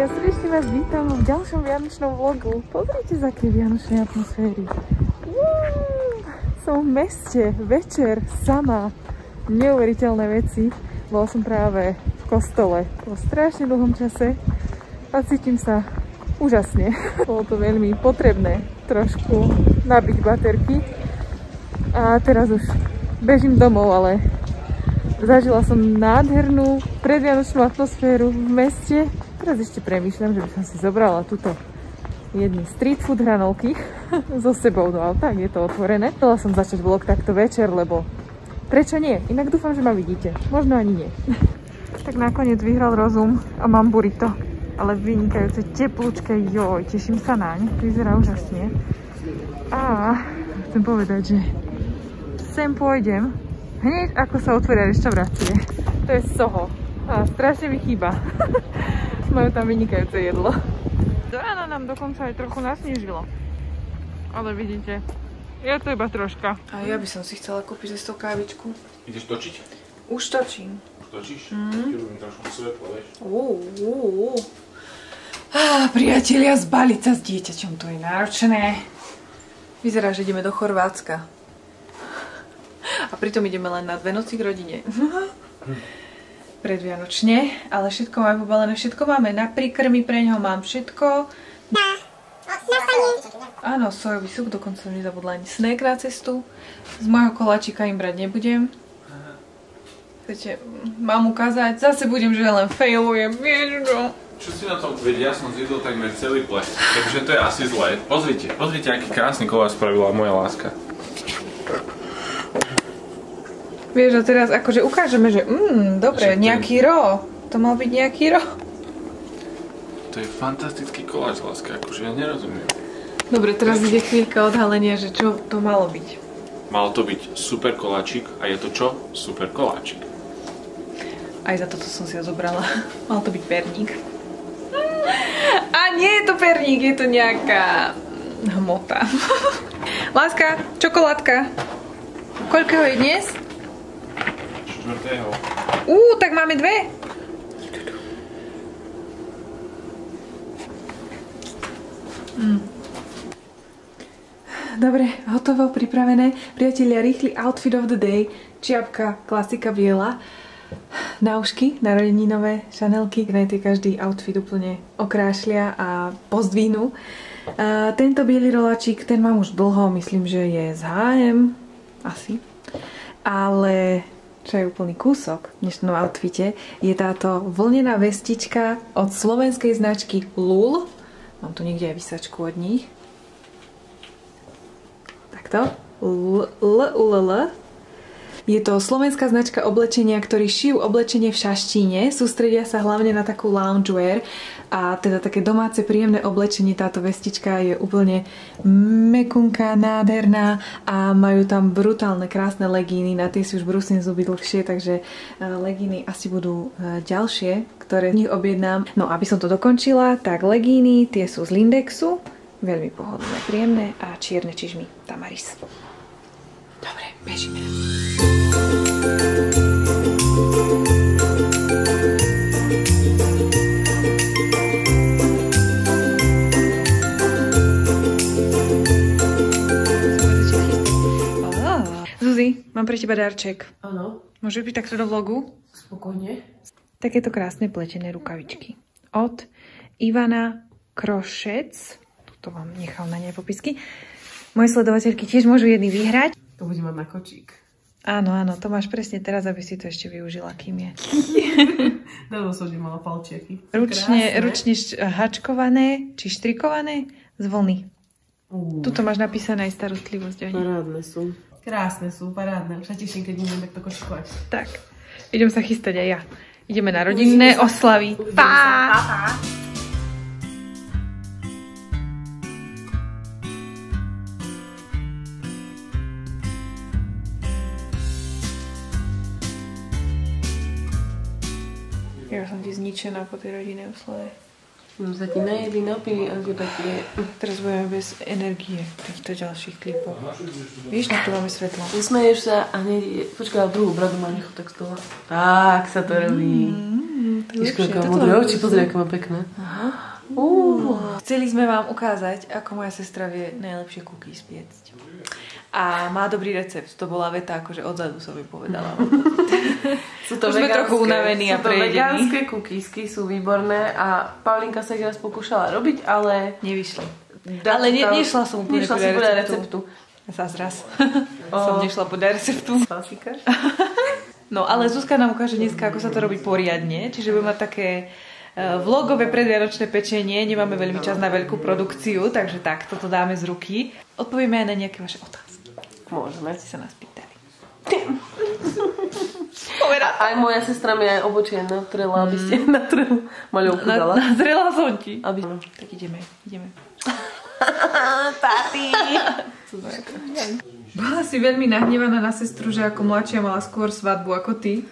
a srdečne vás vítam v ďalšom vianočnom vlogu. Pozrite, z akej vianočnej atmosféry. Som v meste, večer, sama. Neuveriteľné veci. Bola som práve v kostole po strašne dlhom čase a cítim sa úžasne. Bolo to veľmi potrebné trošku nabiť baterky. A teraz už bežím domov, ale zažila som nádhernú predvianočnú atmosféru v meste. Teraz ešte premýšľam, že by som si zobrala túto jedny street food hranolky so sebou do auta, ak je to otvorené. Chcela som začať vlog takto večer, lebo prečo nie? Inak dúfam, že ma vidíte. Možno ani nie. Tak nakoniec vyhral rozum a mám burrito. Ale vynikajúce teplúčke, joj, teším sa naň. Vyzerá úžasne. A chcem povedať, že sem pôjdem hneď ako sa otvoria reštaurácie. To je Soho. A strašne mi chýba. Majú tam vynikajúce jedlo. Do rána nám dokonca aj trochu nasnežilo. Ale vidíte, je to iba troška. A ja by som si chcela kúpiť z toho kávičku. Ideš točiť? Už točím. Už točíš? Ti robím trošku svetlo, vieš? Priatelia, zbaliť sa s dieťaťom, to je náročné. Vyzerá, že ideme do Chorvátska. A pritom ideme len na 2 noci k rodine. Predvianočne, ale všetko máme pobalené, všetko máme na príkrmy, pre neho mám všetko. Áno, sojový súp, dokonca som nezabudla ani snack na cestu. Z môjho koláčika im brať nebudem. Chcete, mám ukázať, zase budem, že len failujem, vieš čo? Čo si na tom vedia, ja som zjedol takmer celý ples, takže to je asi zlé. Pozrite, aký krásny koláč spravila moja láska. Vieš, a teraz akože ukážeme, že dobre, nejaký ro. To mal byť nejaký ro. To je fantastický koláč, láska, akože ja nerozumiem. Dobre, teraz ide chvíľka odhalenia, že čo to malo byť. Mal to byť super koláčik a je to čo? Super koláčik. Aj za toto som si ho zobrala. Mal to byť perník. A nie je to perník, je to nejaká hmota. Láska, čokoládka. Koľkého je dnes? 4. Tak máme 2. Dobre, hotovo, pripravené. Priatelia, rýchly outfit of the day. Čiapka, klasika biela. Náušky, narodeninové, šanelky, kde každý outfit úplne okrášlia a pozdvihnú. Tento biely roláčik, ten mám už dlho, myslím, že je z H&M. Asi. Ale čo je úplný kúsok v dnešnom outfite, je táto vlnená vestička od slovenskej značky LUL. Mám tu niekde aj vysačku od nich. Takto. LUL. Je to slovenská značka oblečenia, ktorí šijú oblečenie v šaštíne, sústredia sa hlavne na takú loungewear a teda také domáce príjemné oblečenie. Táto vestička je úplne mekunká, nádherná a majú tam brutálne krásne legíny, na tie si už brúsim zuby dlhšie, takže legíny asi budú ďalšie, ktoré z nich objednám. No aby som to dokončila, tak legíny, tie sú z Lindexu, veľmi pohodlné, príjemné a čierne čižmy Tamaris. Dobre, bežíme. Zuzi, mám pre teba darček. Áno. Môže byť takto do vlogu? Spokojne. Takéto krásne pletené rukavičky. Od Ivana Krošec. Tuto vám nechal na nej popisky. Moje sledovateľky tiež môžu jedný vyhrať. To budem mať na kočík. Áno, to máš presne teraz, aby si to ešte využila, kým je. Dávno som mala palčiaky. Ručne hačkované, či štrikované z vlny. Tuto máš napísané aj starostlivosť. Parádne sú. Krásne sú, parádne. Už sa teším, keď budem takto kočikovať. Tak, idem sa chystať aj ja. Ideme na rodinné oslavy. Pá! Ja som ti zničená po tej rodinnej oslave. Sa ti najedli, napili a také. Teraz budeme bez energie v týchto ďalších klipoch. Víš, na to máme svetlo. Usmeješ sa a nejde. Počkaj, ale druhú bradu mám nechod tak z toho. Tak sa to robí. Modré oči, pozri, aké má pekné. Chceli sme vám ukázať, ako moja sestra vie najlepšie cookies piecť. A má dobrý recept. To bola veta, akože odzadu som mi povedala. Sú to sme trochu unavení a prejedení. Vegánske cookiesky, sú výborné a Paulinka sa ich raz pokúšala robiť, ale... Nevyšli. Ale nešla som úplne podľa receptu. Zas. Som nešla podľa receptu. No, ale Zuzka nám ukáže dneska, ako sa to robí poriadne. Čiže budeme mať také vlogové predvianočné pečenie. Nemáme veľmi čas na veľkú produkciu, takže tak, toto dáme z ruky. Odpovieme aj na nejaké vaše otázky. Môžeme. Ste sa nás pýtali. Aj moja sestra mi aj obočie natrela, aby ste natrelu maľovku dala. Nazrela som ti. Tak ideme. Papi! Bola si veľmi nahnevaná na sestru, že ako mladšia mala skôr svadbu ako ty.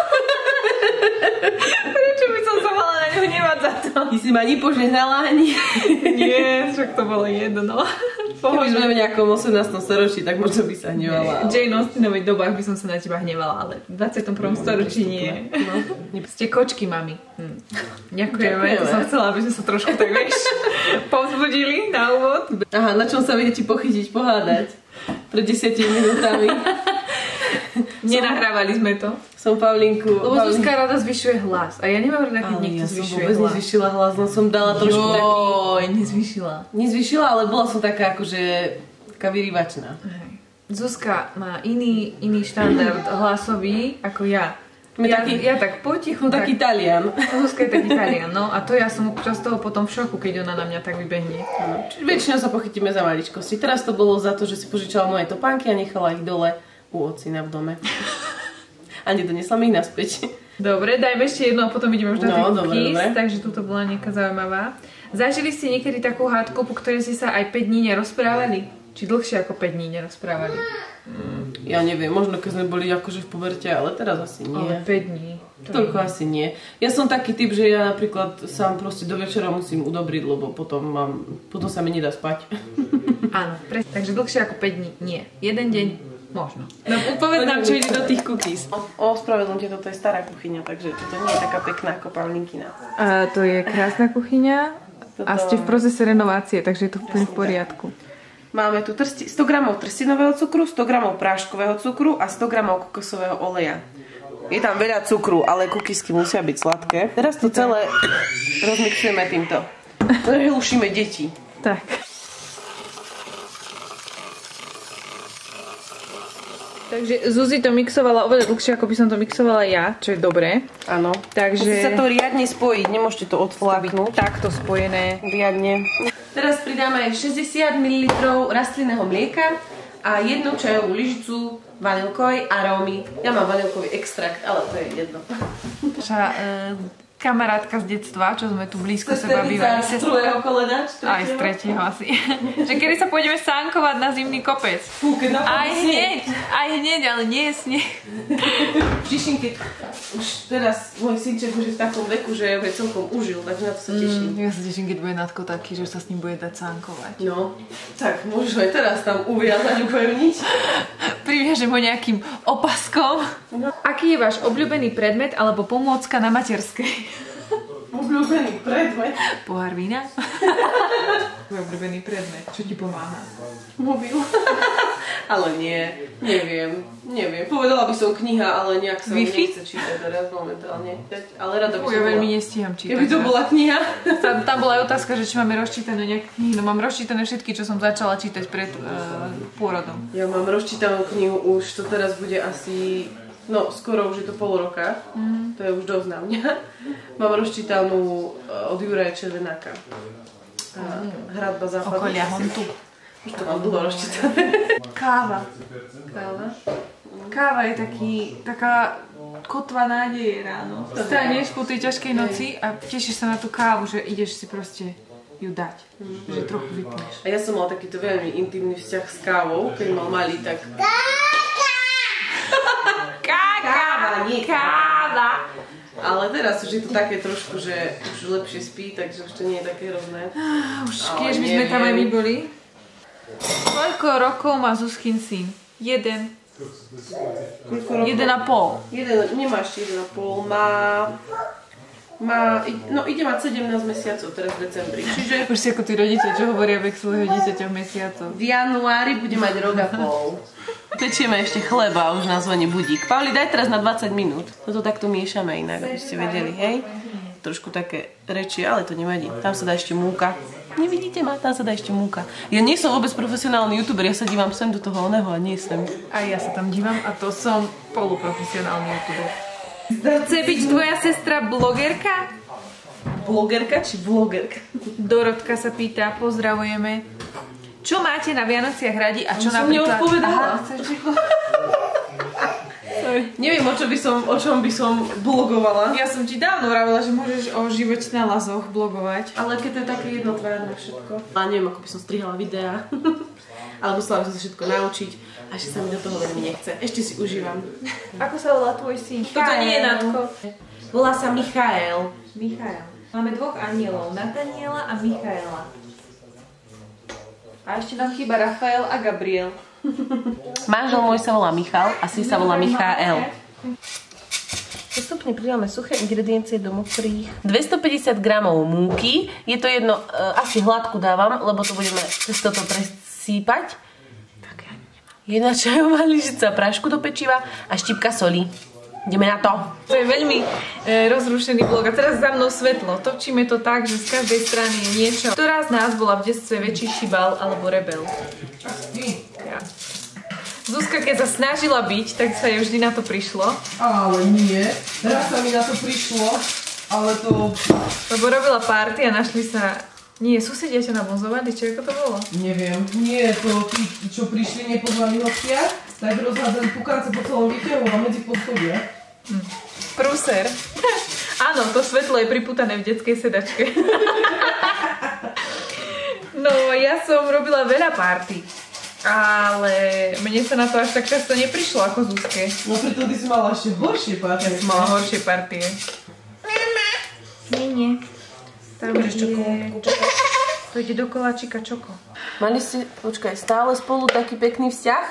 Prečo by som sa mala na ňu hnevať za to? Ty si ma ani požehnala, ani... Nie, však to bolo jedno. Keby sme v nejakom 18. storočí, tak možno by sa hnevala. V Jane Austenovej dobách by som sa na teba hnevala, ale v 21. storočí nie. No. Ste kočky, mami. Ďakujeme. To som chcela, aby sme sa trošku tak, vieš, povzbudili na úvod. Aha, na čom sa viete pochytiť, pohádať? Pred 10 minútami. Nenahrávali sme to. Som Paulinku. Lebo Zuzka rada zvyšuje hlas. A ja nemám rada, keď niekto zvyšuje hlas. Ja som vôbec nezvyšila hlas, no som dala trošku taký... Nezvyšila, ale bola som taká akože taká vyrývačná. Zuzka má iný štandard hlasový ako ja. Ja tak potichu. Taký Talian. Zuzka je taký Talian, no. A to ja som občas toho potom v šoku, keď ona na mňa tak vybehne. Väčšinou sa pochytíme za maličkosti. Teraz to bolo za to, že si požičala moje topánky a nechala ich dole u ocina v dome. A nedonesla mi ich naspäť. Dobre, dajme ešte jednu a potom ideme už na tie cookies. Dobre. Takže tuto bola nejaká zaujímavá. Zažili ste niekedy takú hádku, po ktorej ste sa aj 5 dní nerozprávali? Či dlhšie ako 5 dní nerozprávali? Ja neviem, možno keď sme boli akože v poberte, ale teraz asi nie. Ale 5 dní. Toľko asi nie. Ja som taký typ, že ja napríklad sám proste do večera musím udobriť, lebo potom sa mi nedá spať. Áno, takže dlhšie ako 5 dní nie. Jeden deň možno. No povedz nám, čo ide do tých cookies. Ospravedlňte, toto je stará kuchyňa, takže toto nie je taká pekná ako Paulinkina. To je krásna kuchyňa a ste v procese renovácie, takže je to úplne v poriadku. Máme tu 100 g trstinového cukru, 100 g práškového cukru a 100 g kokosového oleja. Je tam veľa cukru, ale cookiesky musia byť sladké. Teraz to celé rozmixujeme týmto. Prehlušíme deti. Tak. Takže Zuzi to mixovala oveľa dlhšie, ako by som to mixovala ja, čo je dobré. Áno. Takže... Musí sa to riadne spojiť, nemôžete to odfláknuť. Takto spojené. Riadne. Teraz pridáme 60 ml rastlinného mlieka a 1 čajovú lyžicu vanilkovej arómy. Ja mám vanilkový extrakt, ale to je jedno. Naša kamarátka z detstva, čo sme tu blízko seba bývali. Z druhého kolena? Aj z tretieho asi. Že kedy sa pôjdeme sánkovať na zimný kopec. Aj hneď, ale nie je sneh. Teším, keď už teraz môj synček už je v takom veku, že je celkom užil, takže na to sa teším. Ja sa teším, keď bude Natko taký, že sa s ním bude dať sánkovať. No, tak môžeš aj teraz tam uviazať, upevniť. Priviažem ho nejakým opaskom. No. Aký je váš obľúbený predmet alebo pomôcka na materskej? Obľúbený predmet? Pohár vína? Tvoj obľúbený predmet. Čo ti pomáha? Mobil. Ale neviem. Povedala by som kniha, ale nejak sa mi nechce čítať teraz momentálne. Ale rada by som Ja veľmi nestíham čítať. Keby to bola kniha. Tam bola aj otázka, že či máme rozčítané nejaké knihy. No mám rozčítané všetky, čo som začala čítať pred pôrodom. Ja mám rozčítanú knihu už, to teraz bude asi... No, skoro už je to pol roka. To je už dosť na mňa. Mám rozčítanú od Juraja Červenáka. Hradba západných. Okolia hontu. Už to mám dlho rozčítané. Káva. Káva je taká kotva nádeje ráno. Staneš po tej ťažkej noci a tešíš sa na tú kávu, že ideš si proste ju dať. Že trochu vypneš. A ja som mal takýto veľmi intimný vzťah s kávou, keď mal malý, tak... Káva. Ale teraz už je to také trošku, že už lepšie spí, takže už to nie je také hrozné. Už keď by sme tam aj my boli. Koľko rokov má Zuzkin syn? 1,5. Nemá ešte 1,5, má Ide mať 17 mesiacov teraz v decembri. Čiže Už si ako tí rodičia, čo hovoria vek svojho dieťaťa v mesiacoch. v januári bude mať rok a pol. Pečieme ešte chleba, už nás zvoní budík. Pauli, daj teraz na 20 minút. Toto takto miešame inak, aby ste vedeli, hej? Trošku také reči, ale to nevadí. Tam sa dá ešte múka. Nevidíte ma? Tam sa dá ešte múka. Ja nie som vôbec profesionálny youtuber, ja sa dívam sem do toho oného a nie sem. A ja sa tam dívam a to som poluprofesionálny youtuber. Chce byť tvoja sestra blogerka? Blogerka či vlogerka? Dorotka sa pýta, pozdravujeme. Čo máte na Vianociach radi a čo Som napríklad... neodpovedala. Neviem, o čom by som blogovala. Ja som ti dávno vravila, že môžeš o živote na lazoch blogovať. Ale keď to je také jednotvárne všetko. A neviem, ako by som strihala videá. Ale musela by som sa všetko naučiť. A ešte sa mi do toho veľmi nechce. Ešte si užívam. Ako sa volá tvoj syn? Toto nie je Natko. Volá sa Michael. Michael. Máme dvoch anielov, Nataniela a Michaela. A ešte nám chýba Rafael a Gabriel. Manžel môj sa volá Michal a syn sa volá Michael. Postupne pridáme suché ingrediencie do mokrých. 250 gramov múky. Je to jedno, asi hladku dávam, lebo to budeme cez toto presýpať. 1 čajová lyžica prášku do pečiva a štipka soli. Ideme na to. To je veľmi rozrušený vlog. A teraz za mnou svetlo. Točíme to tak, že z každej strany je niečo. Ktorá z nás bola v detstve väčší šibal alebo rebel? Ja. Zuzka, keď sa snažila byť, tak sa jej vždy na to prišlo. Ale nie. Teraz sa mi na to prišlo, ale to... Lebo robila party a našli sa... Nie, susedia ťa nabonzovali, či ako to bolo? Neviem. Nie, to tí, čo prišli, nepozvali hostia, tak rozhádzali pukance po celom výťahu a medzi poschodia. Prúser. Áno, to svetlo je pripútané v detskej sedačke. No, ja som robila veľa party. Ale mne sa na to až tak často neprišlo ako Zuzke. No preto ty si mala ešte horšie partie. Ja som mala horšie partie. Nie. Tam je... To ide do koláčika čoko. Mali ste, počkaj, stále spolu taký pekný vzťah?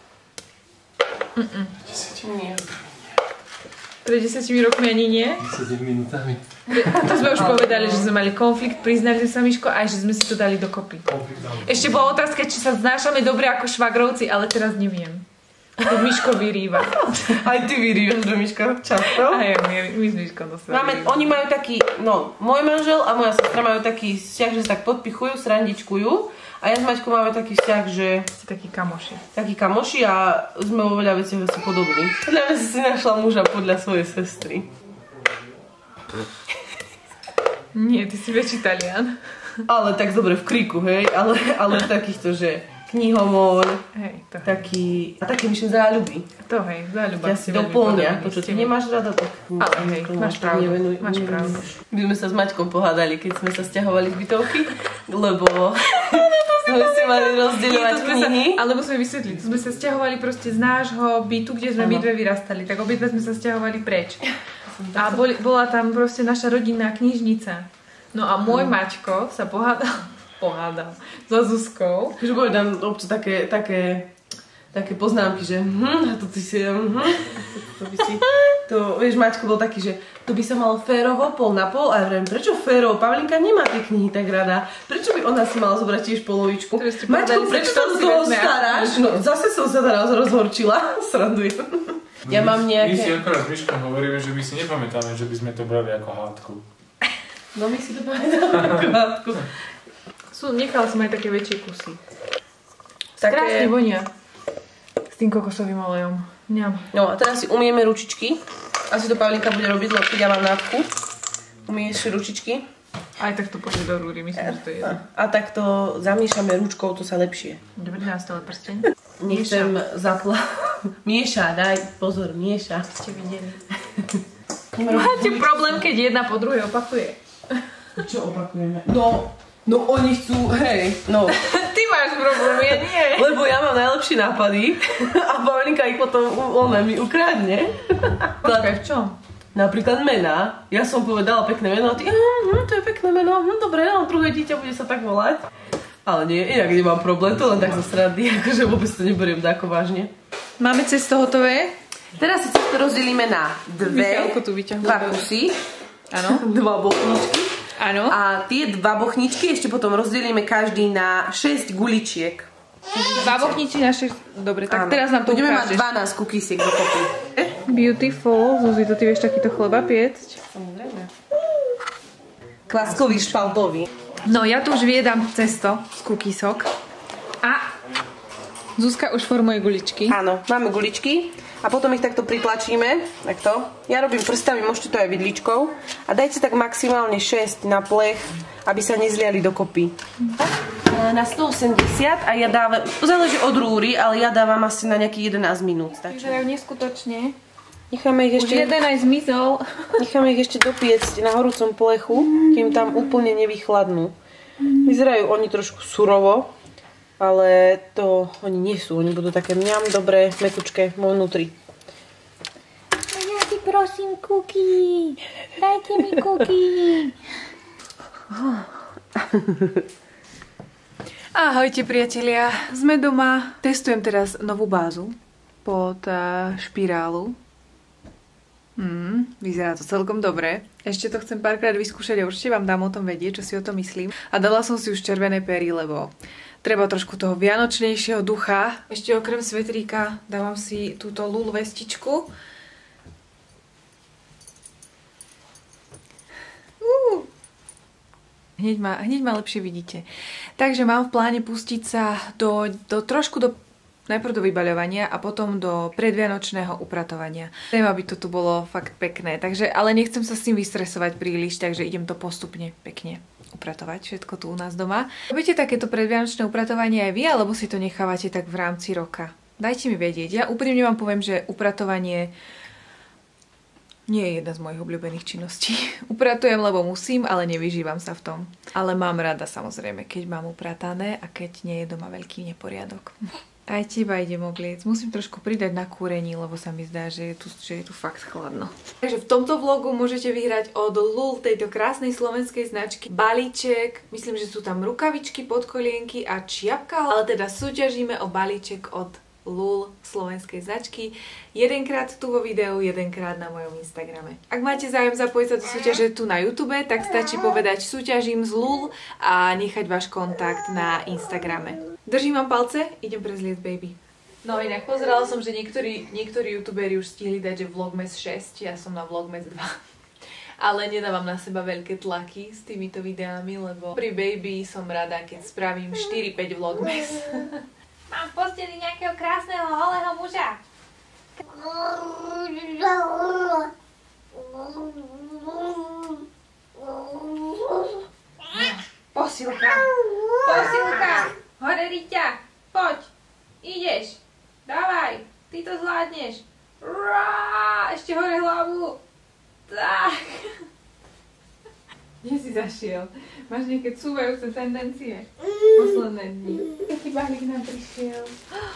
Nie. Pred 10 rokmi ani nie? 10 minútami. To sme už povedali, že sme mali konflikt, priznali sa Miško, aj že sme si to dali dokopy. Ešte bola otázka, či sa znášame dobre ako švagrovci, ale teraz neviem. To Miško vyrýva. Aj ty vyrývaš do Miška často? Aj my s Miškom to sa Oni majú taký, môj manžel a moja sestra majú taký vzťah, že sa tak podpichujú, srandičkujú. A ja s Maťkou máme taký vzťah, že... Ste takí kamoši. Takí kamoši a sme vo veľa veciach asi podobní. Podľa mňa si našla muža podľa svojej sestry. Nie, ty si väčší Talian. Ale tak dobre v kríku, hej? Ale takýchto, že... knihomol, taký, a také myšlen záľuby. To hej, záľuba. Ja si doplňa, to čo ty nemáš rada, tak... Ale hej, máš pravdu, máš pravdu. My sme sa s Maťkom pohádali, keď sme sa sťahovali z bytovky, lebo sme si mali rozdeľovať knihy. Ale musíme vysvetliť, sme sa sťahovali proste z nášho bytu, kde sme my dve vyrastali, tak obidve sme sa sťahovali preč. A bola tam proste naša rodinná knižnica. No a môj Maťko sa pohádal za Zuzkou. Že boli tam občas také poznámky, že a to ty si to vieš, Maťko bol taký, že to by sa malo férovo, pol na pol, a ja vravím, prečo férovo? Pavlinka nemá tie knihy tak rada. Prečo by ona si mala zobrať tiež polovičku? Maťko, prečo sa do toho staráš? No, zase som sa teraz rozhorčila. Srandujem. Ja mám nejaké... My si akorát s Miškom hovoríme, že my si nepamätáme, že by sme to brali ako hádku. No my si to pamätáme ako hádku. Nechala som aj také väčšie kusy. Krásne vonia. S tým kokosovým olejom. Mňam. No a teraz si umieme ručičky. Asi to Pavlinka bude robiť, lebo keď ja mám nádchu. Umieš ručičky. Aj tak to pôjde do rúry, myslím, že to je jedno. A tak to zamiešame ručkou, to sa lepšie. Dobre, dá stále prsteň. Nechcem Mieša, daj pozor, mieša. Ste videli. Máte problém, keď jedna po druhej opakuje. Čo opakujeme? No oni chcú, hej, no. Ty máš problém, ja nie. Lebo ja mám najlepšie nápady a Pavlinka ich potom mi ukradne. Počkaj, v čom? Napríklad mená. Ja som povedala pekné meno a ty, to je pekné meno, dobre, druhé dieťa bude sa tak volať. Ale nie, inak nemám problém, to len tak zo srandy, akože vôbec to neberiem tako vážne. Máme cesto hotové? Teraz si cesto rozdelíme na dva kusy. Áno. 2 bochničky. Áno. A tie 2 bochničky ešte potom rozdelíme každý na 6 guličiek. 2 bochničky na 6. Dobre, tak teraz nám to budeme ukážeš. mať 12 kukísiek dokopy. Beautiful. Zuzi, to ty vieš takýto chleba piecť? Samozrejme. Kváskový špaltový. No, ja tu už viedam cesto z kukísok. A Zuzka už formuje guličky. Áno, máme guličky. A potom ich takto pritlačíme. Takto. Ja robím prstami, môžete to aj vidličkou. A dajte tak maximálne 6 na plech, aby sa nezliali dokopy. Na 180 a ja dávam, záleží od rúry, ale ja dávam asi na nejakých 11 minút. Vyzerajú neskutočne. Necháme ich ešte... Už jeden aj zmizol. Necháme ich ešte dopiecť na horúcom plechu, kým tam úplne nevychladnú. Vyzerajú oni trošku surovo, ale to oni nie sú. Oni budú také mňam, dobré, mäkučké vo vnútri. Ja ti prosím cookie. Dajte mi cookie. Ahojte priatelia, sme doma. Testujem teraz novú bázu pod špirálu. Vyzerá to celkom dobre. Ešte to chcem párkrát vyskúšať a určite vám dám o tom vedieť, čo si o tom myslím. A dala som si už červené pery, lebo treba trošku toho vianočnejšieho ducha. Ešte okrem svetríka dávam si túto LUL vestičku. Hneď ma lepšie vidíte. Takže mám v pláne pustiť sa trošku najprv do vybaľovania a potom do predvianočného upratovania. Chcem, aby to tu bolo fakt pekné, ale nechcem sa s tým vystresovať príliš, takže idem to postupne pekne upratovať, všetko tu u nás doma. Robíte takéto predvianočné upratovanie aj vy, alebo si to nechávate tak v rámci roka? Dajte mi vedieť. Ja úprimne vám poviem, že upratovanie nie je jedna z mojich obľúbených činností. Upratujem, lebo musím, ale nevyžívam sa v tom. Ale mám rada samozrejme, keď mám upratané a keď nie je doma veľký neporiadok. Aj teba idem obliec. Musím trošku pridať na kúrení, lebo sa mi zdá, že je tu fakt chladno. Takže v tomto vlogu môžete vyhrať od LUL, tejto krásnej slovenskej značky, balíček. Myslím, že sú tam rukavičky, podkolienky a čiapka, ale teda súťažíme o balíček od LUL slovenskej značky. Jedenkrát tu vo videu, jedenkrát na mojom Instagrame. Ak máte záujem zapojiť sa do súťaže tu na YouTube, tak stačí povedať súťažím z LUL a nechať váš kontakt na Instagrame. Držím vám palce, idem prezliecť baby. No inak pozerala som, že niektorí youtuberi už stihli dať, že Vlogmas 6, ja som na Vlogmas 2. Ale nedávam na seba veľké tlaky s týmito videami, lebo pri baby som rada, keď spravím 4-5 Vlogmas. Mám v posteli nejakého krásneho holého muža. Posilka. Posilka. Hore, Riťa. Poď. Ideš. Dávaj. Ty to zvládneš. Ešte hore hlavu. Tak. Kde si zašiel? Máš nejaké cúvajúce tendencie? Posledné dni. Taký balík nám prišiel.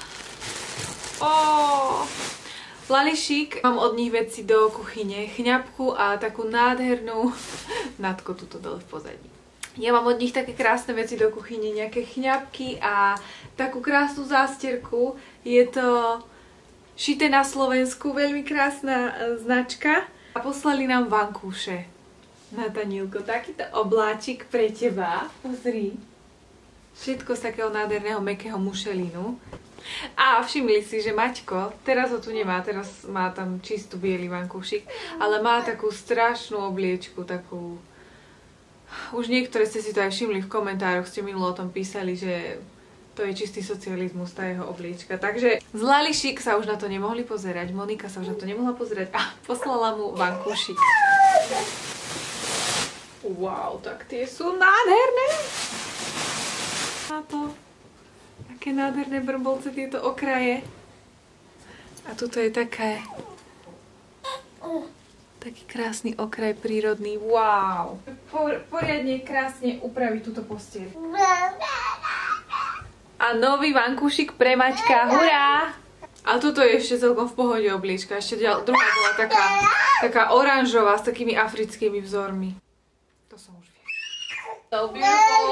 Lališík. Mám od nich veci do kuchyne. Chňapku a takú nádhernú natko tuto dole v pozadí. Ja mám od nich také krásne veci do kuchyne. Nejaké chňapky a takú krásnu zásterku. Je to šité na Slovensku. Veľmi krásna značka. A poslali nám vankúše. Natanilko, takýto obláčik pre teba. Pozri. Všetko z takého nádherného mäkkého mušelínu. A všimli si, že Maťko, teraz ho tu nemá, teraz má tam čistú biely vankúšik, ale má takú strašnú obliečku, takú... Už niektoré ste si to aj všimli v komentároch, ste minulo o tom písali, že to je čistý socializmus, tá jeho obliečka. Takže z Lališík sa už na to nemohli pozerať, Monika sa už na to nemohla pozerať a poslala mu vankúšik. Wow, tak tie sú nádherné. A to, aké nádherné brbolce tieto okraje. A tuto je taký krásny okraj prírodný. Wow. Poriadne krásne upraviť túto posteľ. A nový vankúšik pre Maťka. Hurá! A toto je ešte celkom v pohode obliečka. Ešte druhá bola taká oranžová s takými africkými vzormi. To som už vie. So beautiful.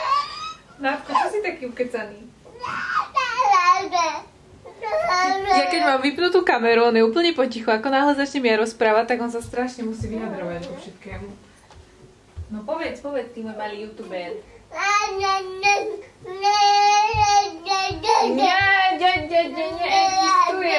Nátko, čo si taký ukecaný? Ja keď mám vypnutú kameru, on je úplne potichu. Ako náhle začnem ja rozprávať, tak on sa strašne musí vyjadrovať vo všetkému. No povedz, ty môj malý youtuber. Neexistuje.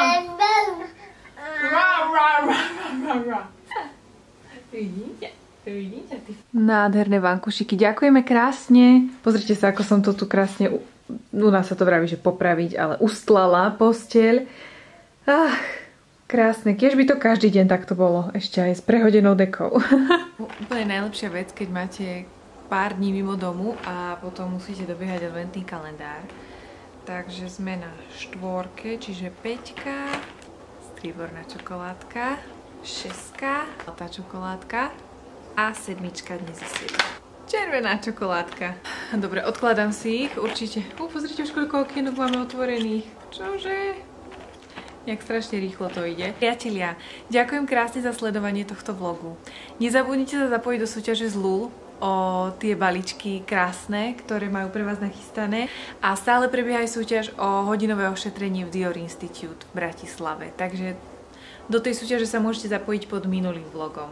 Vidíte? Nádherné vankušiky. Ďakujeme krásne. Pozrite sa, ako som to tu krásne, u nás sa to vraví, že popraviť, ale ustlala posteľ. Krásne. Kiež by to každý deň takto bolo. Ešte aj s prehodenou dekou. Úplne najlepšia vec, keď máte pár dní mimo domu a potom musíte dobiehať adventný kalendár. Takže sme na 4, čiže 5, strieborná čokoládka, 6, zlatá čokoládka a 7 dnes je 7. Červená čokoládka. Dobre, odkladám si ich určite. Pozrite už, koľko okienok máme otvorených. Čože? Jak strašne rýchlo to ide. Priatelia, ďakujem krásne za sledovanie tohto vlogu. Nezabudnite sa zapojiť do súťaže z LUL o tie baličky krásne, ktoré majú pre vás nachystané. A stále prebieha aj súťaž o hodinové ošetrenie v Dior Institute v Bratislave. Takže do tej súťaže sa môžete zapojiť pod minulým vlogom.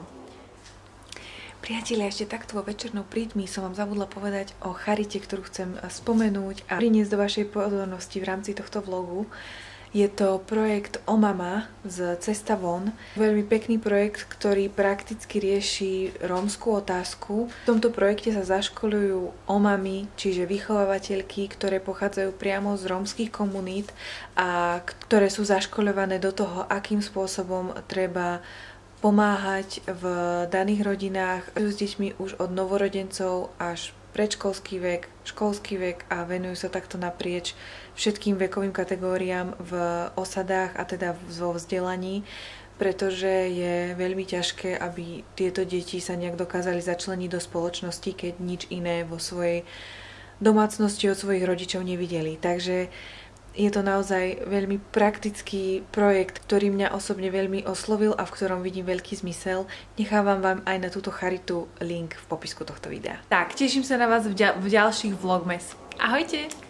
Priatelia, ešte takto vo večernou prítmi som vám zabudla povedať o charite, ktorú chcem spomenúť a priniesť do vašej pozornosti v rámci tohto vlogu. Je to projekt Omama z Cesta von. Veľmi pekný projekt, ktorý prakticky rieši rómskú otázku. V tomto projekte sa zaškoľujú omamy, čiže vychovávateľky, ktoré pochádzajú priamo z rómskych komunít a ktoré sú zaškoľované do toho, akým spôsobom treba pomáhať v daných rodinách s deťmi už od novorodencov až predškolský vek, školský vek a venujú sa takto naprieč všetkým vekovým kategóriám v osadách a teda vo vzdelaní, pretože je veľmi ťažké, aby tieto deti sa nejak dokázali začleniť do spoločnosti, keď nič iné vo svojej domácnosti od svojich rodičov nevideli. Takže je to naozaj veľmi praktický projekt, ktorý mňa osobne veľmi oslovil a v ktorom vidím veľký zmysel. Nechávam vám aj na túto charitu link v popisku tohto videa. Tak, teším sa na vás v ďalších vlogmas. Ahojte!